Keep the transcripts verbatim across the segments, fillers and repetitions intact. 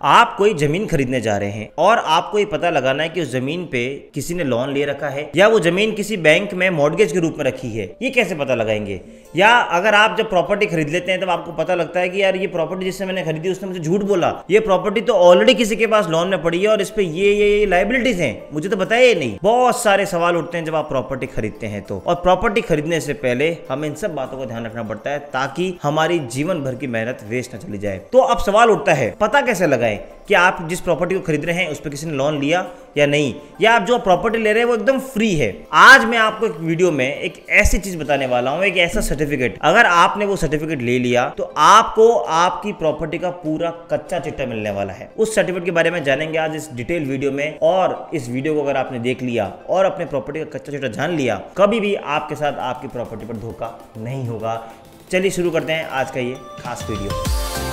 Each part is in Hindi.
आप कोई जमीन खरीदने जा रहे हैं और आपको ये पता लगाना है कि उस जमीन पे किसी ने लोन ले रखा है या वो जमीन किसी बैंक में मॉर्गेज के रूप में रखी है। ये कैसे पता लगाएंगे? या अगर आप जब प्रॉपर्टी खरीद लेते हैं तब आपको पता लगता है कि यार ये प्रॉपर्टी जिससे मैंने खरीदी उसने मुझे झूठ बोला, ये प्रॉपर्टी तो ऑलरेडी किसी के पास लोन में पड़ी है और इस पे ये ये ये लायबिलिटीज हैं, मुझे तो बताया ही नहीं। बहुत सारे सवाल उठते हैं जब आप प्रॉपर्टी खरीदते हैं तो। और प्रॉपर्टी खरीदने से पहले हमें इन सब बातों का ध्यान रखना पड़ता है ताकि हमारी जीवन भर की मेहनत वेस्ट न चली जाए। तो अब सवाल उठता है, पता कैसे लगाएं कि आप जिस प्रॉपर्टी को खरीद रहे हैं उस पर किसी ने लोन लिया या नहीं, या आप जो प्रॉपर्टी ले रहे हैं वो एकदम फ्री है। आज मैं आपको एक वीडियो में एक ऐसी चीज बताने वाला हूं, एक ऐसा सर्टिफिकेट, अगर आपने वो सर्टिफिकेट ले लिया तो आपको आपकी प्रॉपर्टी का पूरा कच्चा चिट्ठा मिलने वाला है। उस सर्टिफिकेट के बारे में जानेंगे आज इस डिटेल वीडियो में। और इस वीडियो को अगर आपने देख लिया और अपने प्रॉपर्टी का कच्चा चिट्ठा जान लिया, कभी भी आपके साथ आपकी प्रॉपर्टी पर धोखा नहीं होगा। चलिए शुरू करते हैं आज का ये खास वीडियो।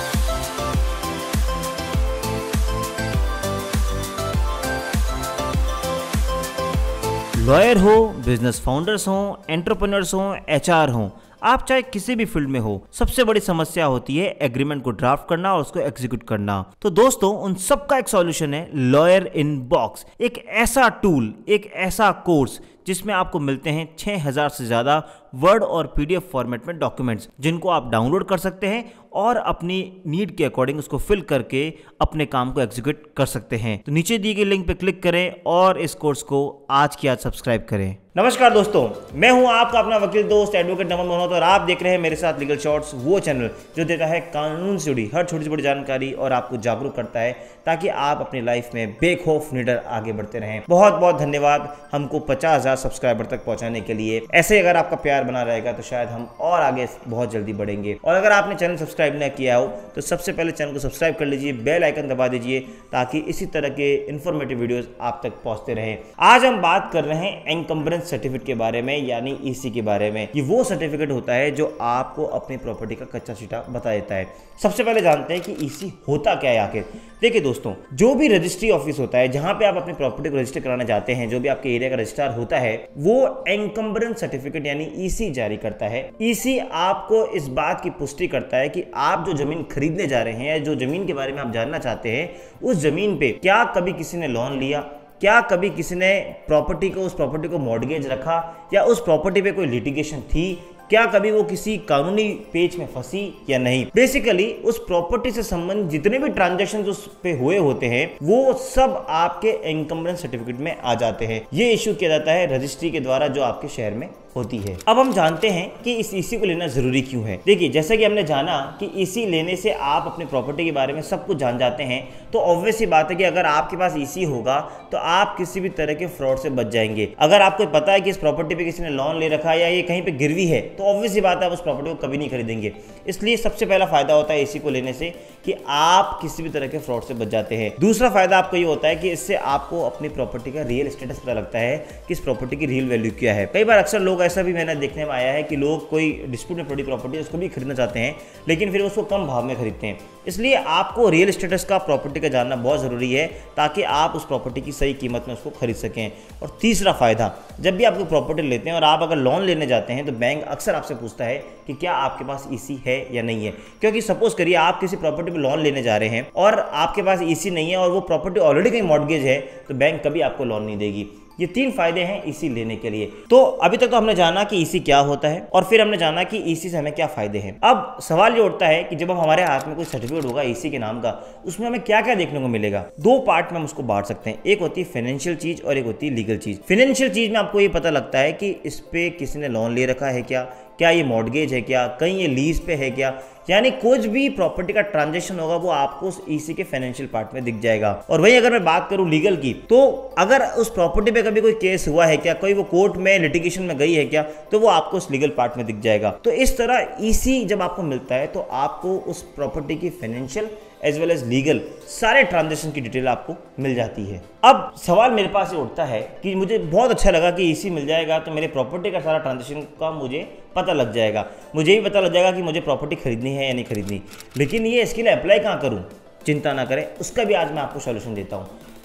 लॉयर हो, बिजनेस फाउंडर्स हो, एंटरप्रेन्योर्स हो, एचआर हो, आप चाहे किसी भी फील्ड में हो, सबसे बड़ी समस्या होती है एग्रीमेंट को ड्राफ्ट करना और उसको एग्जीक्यूट करना। तो दोस्तों उन सब का एक सॉल्यूशन है लॉयर इन बॉक्स, एक ऐसा टूल, एक ऐसा कोर्स जिसमें आपको मिलते हैं छह हज़ार से ज्यादा वर्ड और पीडीएफ फॉर्मेट में डॉक्यूमेंट्स, जिनको आप डाउनलोड कर सकते हैं और अपनी नीड के अकॉर्डिंग उसको फिल करके अपने काम को एग्जीक्यूट कर सकते हैं। तो नीचे दी गई लिंक पे क्लिक करें और इस कोर्स को आज की आज सब्सक्राइब करें। नमस्कार दोस्तों, मैं हूं आपका अपना वकील दोस्त एडवोकेट नमन मनोहर और आप देख रहे हैं मेरे साथ लीगल शॉर्ट्स, वो चैनल जो देता है कानून से जुड़ी हर छोटी से बड़ी जानकारी और आपको जागरूक करता है ताकि आप अपनी लाइफ में बेखौफ निडर आगे बढ़ते रहें। बहुत बहुत धन्यवाद हमको पचास हजार सब्सक्राइबर तक पहुंचाने के लिए। ऐसे अगर आपका प्यार बना रहेगा तो शायद हम और आगे बहुत जल्दी बढ़ेंगे। और अगर आपने चैनल सब्सक्राइब न किया हो तो सबसे पहले चैनल को सब्सक्राइब कर लीजिए, बेल आइकन दबा दीजिए ताकि इसी तरह के इंफॉर्मेटिव वीडियोस आप तक पहुंचते रहें। आज हम बात कर रहे हैं एनकम्बरेंस सर्टिफिकेट के बारे में, यानी ईसी के बारे में। ये वो सर्टिफिकेट होता है जो आपको अपनी प्रॉपर्टी का कच्चा चिट्ठा बता देता है। सबसे पहले जानते हैं कि ईसी होता क्या है आखिर। देखिए दोस्तों, जो भी रजिस्ट्री ऑफिस होता है जहां पे आप अपनी प्रॉपर्टी को रजिस्टर कराना चाहते हैं, जो भी आपके एरिया का रजिस्ट्रार होता है, वो एनकम्बरेंस सर्टिफिकेट यानी ईसी जारी करता है। ईसी आपको इस बात की पुष्टि करता है कि आप जो जमीन खरीदने जा रहे हैं या जो जमीन के बारे में आप जानना चाहते हैं, उस जमीन पे क्या कभी किसी ने लोन लिया, क्या कभी किसी ने प्रॉपर्टी को उस प्रॉपर्टी को मॉर्गेज रखा, या उस प्रॉपर्टी पे कोई लिटिगेशन थी, क्या कभी वो किसी कानूनी पेच में फंसी या नहीं। बेसिकली उस प्रॉपर्टी से संबंधित जितने भी ट्रांजैक्शंस उस पे हुए होते हैं वो सब आपके एनकम्बरेंस सर्टिफिकेट में आ जाते हैं। ये इशू किया जाता है रजिस्ट्री के द्वारा जो आपके शहर में होती है। अब हम जानते हैं कि इस ईसी को लेना जरूरी क्यों है। देखिए, जैसे कि हमने जाना कि ईसी लेने से आप अपनी प्रॉपर्टी के बारे में सब कुछ जान जाते हैं, तो ऑब्वियस सी बात है कि अगर आपके पास ईसी होगा तो आप किसी भी तरह के फ्रॉड से बच जाएंगे। अगर आपको पता है कि इस प्रॉपर्टी पे किसी ने लोन ले रखा है या ये कहीं पे गिरवी है तो ऑब्वियस सी बात है आप उस प्रॉपर्टी को कभी नहीं खरीदेंगे। इसलिए सबसे पहला फायदा होता है ईसी को लेने से कि आप किसी भी तरह के फ्रॉड से बच जाते हैं। दूसरा फायदा आपको ये होता है कि इससे आपको अपनी प्रॉपर्टी का रियल स्टेटस पता लगता है कि इस प्रॉपर्टी की रियल वैल्यू क्या है। कई बार अक्सर लोग ऐसा भी मैंने देखने में आया है कि लोग कोई डिस्प्यूट में पड़ी प्रॉपर्टी उसको भी खरीदना चाहते हैं लेकिन फिर उसको कम भाव में खरीदते हैं। इसलिए आपको रियल स्टेटस का प्रॉपर्टी का जानना बहुत जरूरी है ताकि आप उस प्रॉपर्टी की सही कीमत में उसको खरीद सकें। और तीसरा फायदा, जब भी आप कोई प्रॉपर्टी लेते हैं और आप अगर लोन लेने जाते हैं तो बैंक अक्सर आपसे पूछता है कि क्या आपके पास ईसी है या नहीं है। क्योंकि सपोज करिए आप किसी प्रॉपर्टी पर लोन लेने जा रहे हैं और आपके पास ईसी नहीं है और वो प्रॉपर्टी ऑलरेडी कहीं मॉर्गेज है, तो बैंक कभी आपको लोन नहीं देगी। ये तीन फायदे हैं ईसी लेने के लिए। तो अभी तक तो हमने जाना कि ईसी क्या होता है और फिर हमने जाना कि ईसी से हमें क्या फायदे हैं। अब सवाल ये उठता है कि जब हमारे हाथ में कोई सर्टिफिकेट होगा ईसी के नाम का, उसमें हमें क्या क्या देखने को मिलेगा। दो पार्ट में हम उसको बांट सकते हैं, एक होती है फाइनेंशियल चीज और एक होती है लीगल चीज। फाइनेंशियल चीज में आपको ये पता लगता है कि इस पे किसी ने लोन ले रखा है क्या, क्या ये मॉर्गेज है क्या, कहीं ये लीज पे है क्या, यानी कुछ भी प्रॉपर्टी का ट्रांजैक्शन होगा वो आपको उस ईसी के फाइनेंशियल पार्ट में दिख जाएगा। और वहीं अगर मैं बात करूं लीगल की, तो अगर उस प्रॉपर्टी पे कभी कोई केस हुआ है क्या, कोई वो कोर्ट में लिटिगेशन में गई है क्या, तो वो आपको उस लीगल पार्ट में दिख जाएगा। तो इस तरह ईसी जब आपको मिलता है तो आपको उस प्रॉपर्टी की financial as well as legal सारे ट्रांजैक्शन की डिटेल आपको मिल जाती है। अब सवाल मेरे पास ये उठता है कि मुझे बहुत अच्छा लगा कि ईसी मिल जाएगा तो मेरे प्रॉपर्टी का सारा ट्रांजैक्शन का मुझे पता लग जाएगा, मुझे भी पता लग जाएगा कि मुझे प्रॉपर्टी खरीदनी है या नहीं खरीदनी। लेकिन ये इसके लिए अप्लाई कहाँ करूँ? चिंता ना करें, उसका भी आज मैं आपको सॉल्यूशन देता हूँ।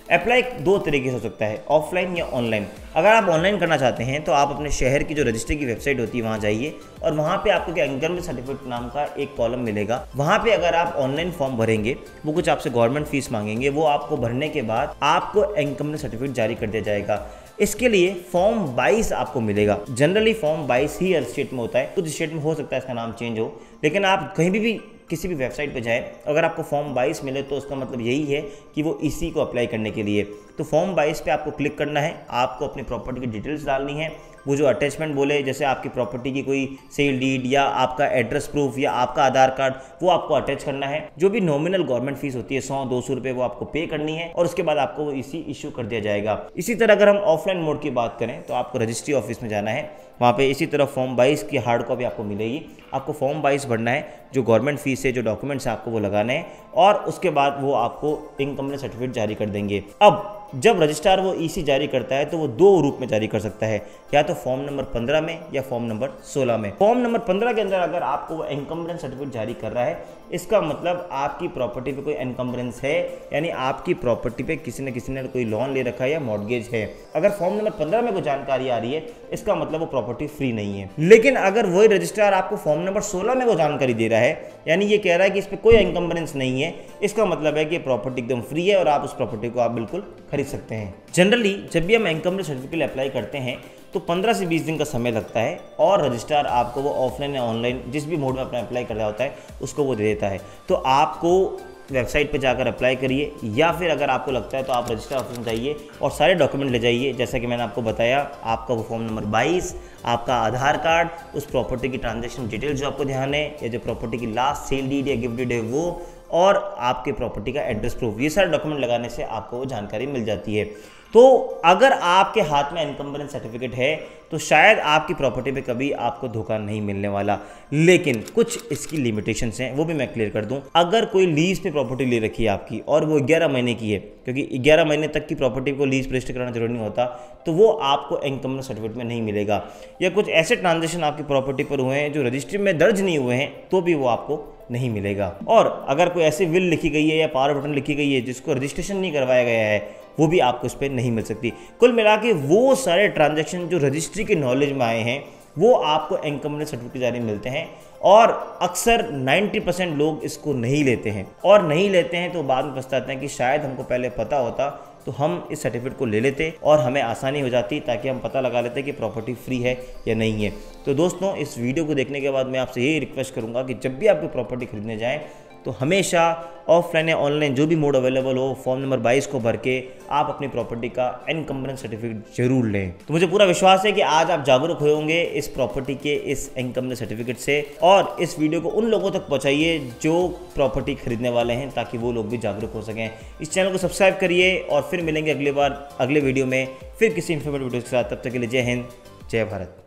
अप्लाई दो तरीके से हो सकता है, ऑफलाइन या ऑनलाइन। अगर आप ऑनलाइन करना चाहते हैं तो आप अपने शहर की जो रजिस्ट्री की वेबसाइट होती है वहाँ जाइए और वहाँ पे आपको क्या इनकम सर्टिफिकेट नाम का एक कॉलम मिलेगा। वहाँ पे अगर आप ऑनलाइन फॉर्म भरेंगे, वो कुछ आपसे गवर्नमेंट फीस मांगेंगे, वो आपको भरने के बाद आपको इनकम सर्टिफिकेट जारी कर दिया जाएगा। इसके लिए फॉर्म बाईस आपको मिलेगा। जनरली फॉर्म बाईस ही हर स्टेट में होता है, कुछ स्टेट में हो सकता है इसका नाम चेंज हो, लेकिन आप कहीं भी, भी किसी भी वेबसाइट पे जाएं, अगर आपको फॉर्म बाईस मिले तो उसका मतलब यही है कि वो इसी को अप्लाई करने के लिए। तो फॉर्म बाईस पे आपको क्लिक करना है, आपको अपनी प्रॉपर्टी की डिटेल्स डालनी है, वो जो अटैचमेंट बोले जैसे आपकी प्रॉपर्टी की कोई सेल डीड या आपका एड्रेस प्रूफ या आपका आधार कार्ड, वो आपको अटैच करना है। जो भी नॉमिनल गवर्नमेंट फीस होती है सौ दो सौ रुपये वो आपको पे करनी है और उसके बाद आपको वो इसी इशू कर दिया जाएगा। इसी तरह अगर हम ऑफलाइन मोड की बात करें तो आपको रजिस्ट्री ऑफिस में जाना है, वहाँ पे इसी तरह फॉर्म बाईस की हार्ड कॉपी आपको मिलेगी। आपको फॉर्म बाईस भरना है, जो गवर्नमेंट फीस है, जो डॉक्यूमेंट्स आपको वो लगाने हैं और उसके बाद वो आपको इनकम सर्टिफिकेट जारी कर देंगे। अब जब रजिस्ट्रार वो ईसी जारी करता है तो वो दो रूप में जारी कर सकता है, या तो फॉर्म नंबर पंद्रह में या फॉर्म नंबर सोलह में। फॉर्म नंबर पंद्रह के अंदर अगर आपको वो एनकम्बरेंस सर्टिफिकेट जारी कर रहा है, इसका मतलब आपकी प्रॉपर्टी पे कोई एनकम्बरेंस है, यानी आपकी प्रॉपर्टी पे किसी न किसी ने कोई लोन ले रखा है या मॉर्गेज है। अगर फॉर्म नंबर पंद्रह में कोई जानकारी आ रही है, इसका मतलब वो प्रॉपर्टी फ्री नहीं है। लेकिन अगर वही रजिस्ट्रार आपको फॉर्म नंबर सोलह में वो जानकारी दे रहा है, यानी ये कह रहा है कि इस पर कोई एनकम्बरेंस नहीं है, इसका मतलब है कि प्रॉपर्टी एकदम फ्री है और आप उस प्रॉपर्टी को आप बिल्कुल खरीद सकते हैं। जनरली जब भी हम इनकम्बरेंस सर्टिफिकेट अप्लाई करते हैं तो पंद्रह से बीस दिन का समय लगता है और रजिस्ट्रार आपको वो ऑफलाइन या ऑनलाइन जिस भी मोड में अपना अप्लाई कर रहा होता है उसको वो दे देता है। तो आपको वेबसाइट पे जाकर अप्लाई करिए, या फिर अगर आपको लगता है तो आप रजिस्ट्रार ऑफिस में जाइए और सारे डॉक्यूमेंट ले जाइए। जैसा कि मैंने आपको बताया, आपका वो फॉर्म नंबर बाईस, आपका आधार कार्ड, उस प्रॉपर्टी की ट्रांजैक्शन डिटेल जो आपको ध्यान है, या जो प्रॉपर्टी की लास्ट सेल डीड या गिफ्ट डीड है वो, और आपके प्रॉपर्टी का एड्रेस प्रूफ, ये सारे डॉक्यूमेंट लगाने से आपको वो जानकारी मिल जाती है। तो अगर आपके हाथ में इनकम्बरेंस सर्टिफिकेट है तो शायद आपकी प्रॉपर्टी पे कभी आपको धोखा नहीं मिलने वाला। लेकिन कुछ इसकी लिमिटेशंस हैं, वो भी मैं क्लियर कर दूं। अगर कोई लीज पे प्रॉपर्टी ले रखी है आपकी और वो ग्यारह महीने की है, क्योंकि ग्यारह महीने तक की प्रॉपर्टी को लीज रजिस्टर कराना जरूरी नहीं होता, तो वो आपको इनकम्बरेंस सर्टिफिकेट में नहीं मिलेगा। या कुछ ऐसे ट्रांजेक्शन आपकी प्रॉपर्टी पर हुए हैं जो रजिस्ट्री में दर्ज नहीं हुए हैं, तो भी वो आपको नहीं मिलेगा। और अगर कोई ऐसी विल लिखी गई है या पावर ऑफ अटर्नी लिखी गई है जिसको रजिस्ट्रेशन नहीं करवाया गया है, वो भी आपको इस पर नहीं मिल सकती। कुल मिला के वो सारे ट्रांजैक्शन जो रजिस्ट्री के नॉलेज में आए हैं वो आपको इनकम्बरेंस सर्टिफिकेट जारी मिलते हैं, और अक्सर नब्बे परसेंट लोग इसको नहीं लेते हैं। और नहीं लेते हैं तो बाद में पछताते हैं कि शायद हमको पहले पता होता तो हम इस सर्टिफिकेट को ले लेते और हमें आसानी हो जाती, ताकि हम पता लगा लेते कि प्रॉपर्टी फ्री है या नहीं है। तो दोस्तों, इस वीडियो को देखने के बाद मैं आपसे यही रिक्वेस्ट करूंगा कि जब भी आप कोई प्रॉपर्टी खरीदने जाएं तो हमेशा ऑफलाइन या ऑनलाइन जो भी मोड अवेलेबल हो, फॉर्म नंबर बाईस को भर के आप अपनी प्रॉपर्टी का इनकम्बरेंस सर्टिफिकेट जरूर लें। तो मुझे पूरा विश्वास है कि आज आप जागरूक होंगे इस प्रॉपर्टी के इस इनकम्बरेंस सर्टिफिकेट से, और इस वीडियो को उन लोगों तक पहुंचाइए जो प्रॉपर्टी खरीदने वाले हैं, ताकि वो लोग भी जागरूक हो सकें। इस चैनल को सब्सक्राइब करिए और फिर मिलेंगे अगली बार अगले वीडियो में फिर किसी इन्फॉर्मेटिव वीडियो के साथ। तब तक के लिए जय हिंद, जय भारत।